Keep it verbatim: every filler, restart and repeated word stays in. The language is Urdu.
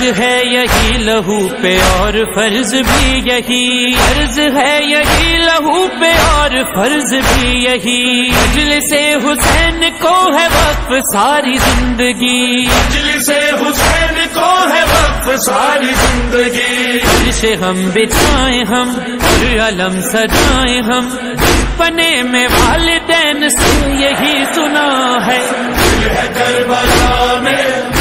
ہے یہی لہو پہ اور فرض بھی یہی، فرض ہے یہی لہو پہ اور فرض بھی یہی، مجلس حسین کو ہے وقف ساری زندگی، مجلس حسین کو ہے وقف ساری زندگی، فرش ہم بچھائیں ہم علم سجائیں ہم، پنے میں والدین سے یہی سنا ہے، دل ہے کربلا میں